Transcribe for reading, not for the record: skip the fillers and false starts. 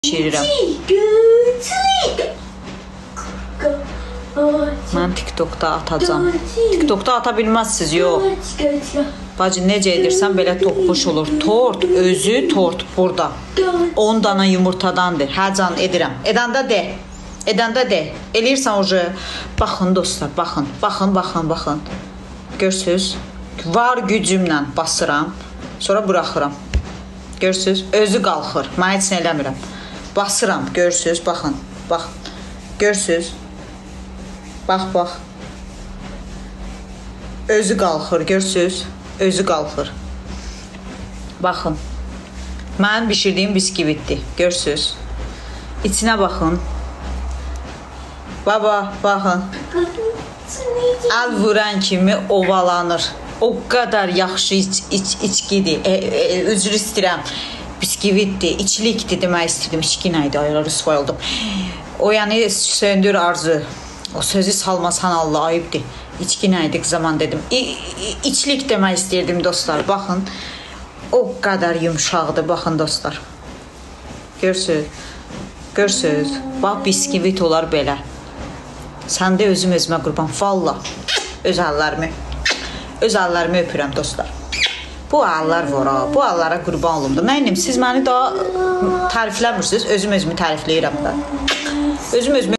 Şirirəm. Mən TikTokda atacağım. TikTokda ata bilməzsiniz, yox. Bacı, necə edirsən, belə toxuş olur. Tort, özü tort burada. 10 dana yumurtadandır. Hə can, edirəm. Edəndə de. Edəndə de. Eləyirsən oje. Baxın dostlar, baxın. Baxın. Görsünüz? Var gücümlə basıram. Sonra buraxıram. Görsünüz? Özü qalxır. Mən heç nə eləmirəm. Basıram, görürsünüz, baxın, bax, görürsünüz, bax, özü qalxır, görürsünüz, özü qalxır, baxın, mənim bişirdiyim biskvitdir, görürsünüz, içinə baxın, baba, baxın, əl vuran kimi ovalanır, o qədər yaxşı içkidir, üzr istəyirəm. Biskvitdir, içlikdir demək istəyirdim. İçki nəydi? Ayılar rüsvay oldum. O yəni söndür arzu. O sözü salmasan Allah ayıbdır. İçki nəydi zaman dedim. İçlik demək istəyirdim dostlar. Baxın. O qədər yumşaqdır. Baxın dostlar. Görsünüz. Görsünüz. Bax biskvit olar belə. Sən də özüm özümə qurban. Valla. Öz əllərimi öpürəm dostlar. Bu əllər var ha. Bu əllərə qurban olumdur. Nə edim? Siz məni daha tərifləmirsiniz. Özüm özümü tərifləyirəm da. Özüm özümü